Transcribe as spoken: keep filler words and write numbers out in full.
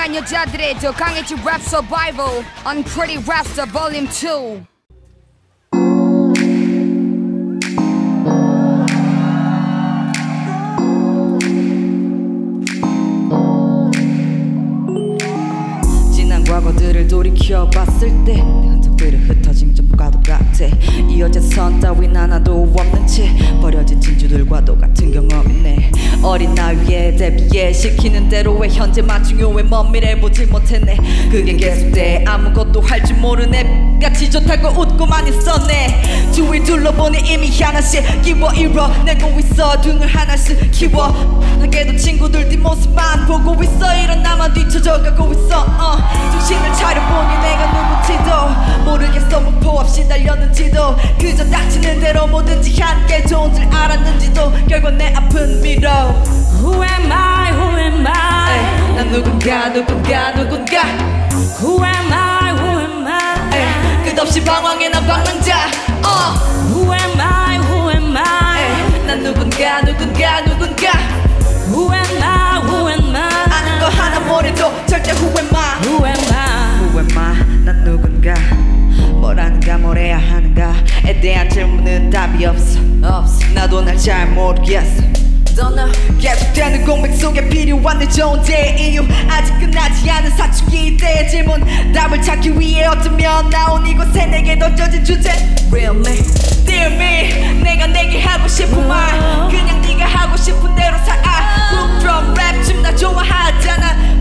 강한 여자들의 더 강해진 rap survival Unpretty Rapster Volume two 지난 과거들을 돌이켜봤을 때 흔적들을 흩어진 전부과도 같아 이 여자 선 따윈 하나도 없는 채 버려진 진주들과도 같은 경험이네 어린 나이에 대비해 시키는 대로의 현재만 중요해 먼 미래 보지 못했네 그게 계속돼 아무것도 할 줄 모르네 같이 좋다고 웃고만 있었네 주위 둘러보니 이미 하나씩 끼워 이뤄내고 있어 등을 하나씩 키워 나게도 친구들 뒷모습만 보고 있어 이런 나만 뒤쳐져가고 있어 uh. 정신을 차려보니 내가 누군지도 모르겠어 목표 없이 달렸는지도 그저 닥치는 대로 뭐든지 함께 좋은 줄 알았는지도 결국 내 아픈 미로 Who am I, who am I 에이, 난 누군가 누군가 누군가 Who am I, who am I 에이, 끝없이 방황해 난 방랑자 uh. Who am I, who am I 에이, 난 누군가 누군가 누군가 Who am I, who am I 아는 거 하나 모래도 절대 Who am I Who am I Who am I 난 누군가 뭘 하는가 뭘 해야 하는가에 대한 질문은 답이 없어 없어 나도 날 잘 모르겠어 계속되는 공백 속에 필요한 내 존재 이유 아직 끝나지 않은 사춘기 이때의 질문 답을 찾기 위해 어쩌면 나온 이곳에 내게 던져진 주제 Real me, dear me 내가 내게 하고 싶은 말 그냥 네가 하고 싶은 대로 살아 훅 드럼 랩 춤 나 좋아하잖아